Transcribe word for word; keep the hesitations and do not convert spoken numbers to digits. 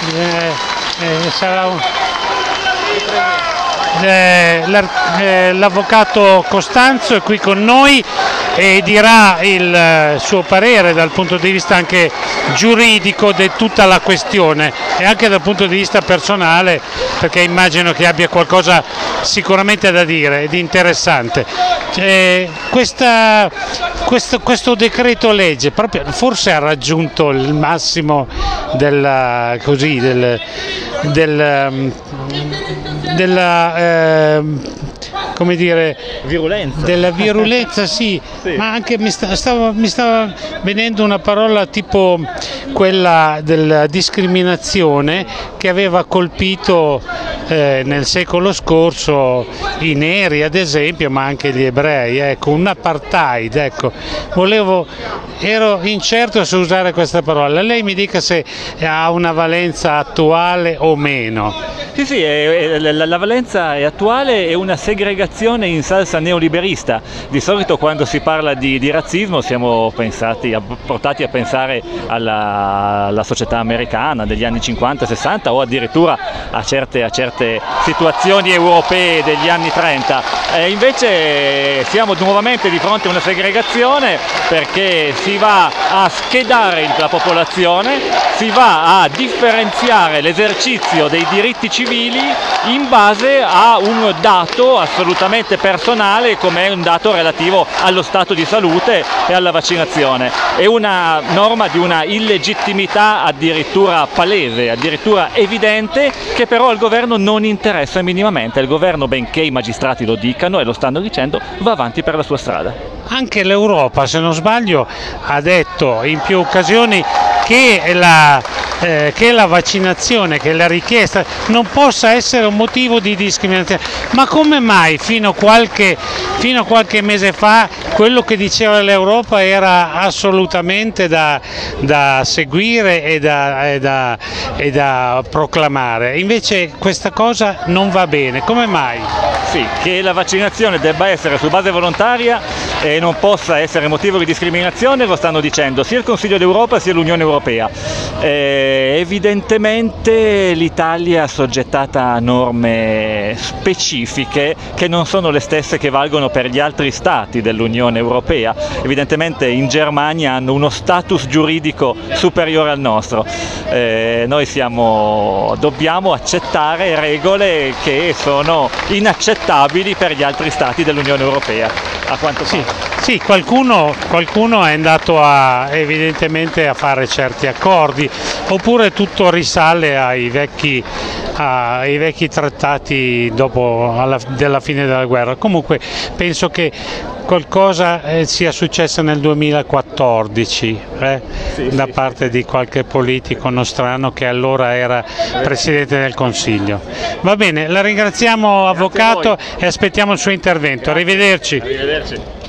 eh, eh, sarà un... eh, l'avvocato Costanzo è qui con noi e dirà il suo parere dal punto di vista anche giuridico di tutta la questione e anche dal punto di vista personale, perché immagino che abbia qualcosa sicuramente da dire ed interessante. Eh, questa, questo, questo decreto legge proprio, forse ha raggiunto il massimo della, così, del, del, della eh, come dire, virulenza. Della virulenza, sì, sì. Ma anche mi, sta, stava, mi stava venendo una parola tipo quella della discriminazione che aveva colpito eh, nel secolo scorso i neri ad esempio, ma anche gli ebrei, ecco, un apartheid, ecco. Volevo, ero incerto se usare questa parola, lei mi dica se ha una valenza attuale o meno. Sì, sì, è, è, la, la valenza è attuale, è una segregazione in salsa neoliberista. Di solito quando si parla di, di razzismo siamo pensati, portati a pensare alla, alla società americana degli anni cinquanta sessanta o addirittura a certe, a certe situazioni europee degli anni trenta. E invece siamo nuovamente di fronte a una segregazione perché si va a schedare la popolazione, si va a differenziare l'esercizio dei diritti civili in base a un dato assolutamente personale come un dato relativo allo stato di salute e alla vaccinazione. È una norma di una illegittimità addirittura palese, addirittura evidente, che però al governo non interessa minimamente. Il governo, benché i magistrati lo dicano e lo stanno dicendo, va avanti per la sua strada. Anche l'Europa, se non sbaglio, ha detto in più occasioni che la, eh, che la vaccinazione, che la richiesta non possa essere un motivo di discriminazione. Ma come mai fino a qualche, fino a qualche mese fa quello che diceva l'Europa era assolutamente da, da seguire e da, e, da, e da proclamare, invece questa cosa non va bene, come mai? Sì, che la vaccinazione debba essere su base volontaria e non possa essere motivo di discriminazione lo stanno dicendo sia il Consiglio d'Europa sia l'Unione Europea. Eh, evidentemente l'Italia è assoggettata a norme specifiche che non sono le stesse che valgono per gli altri stati dell'Unione Europea. Evidentemente in Germania hanno uno status giuridico superiore al nostro. Eh, noi siamo, dobbiamo accettare regole che sono inaccettabili per gli altri stati dell'Unione Europea, a quanto sì, pare. Sì, qualcuno, qualcuno è andato a, evidentemente a fare certi accordi, oppure tutto risale ai vecchi, ai vecchi trattati dopo alla, della fine della guerra. Comunque penso che qualcosa eh, sia successo nel duemilaquattordici eh, sì, da sì, parte sì. di qualche politico nostrano che allora era Presidente del Consiglio. Va bene, la ringraziamo Avvocato e aspettiamo il suo intervento. Grazie. Arrivederci. Arrivederci.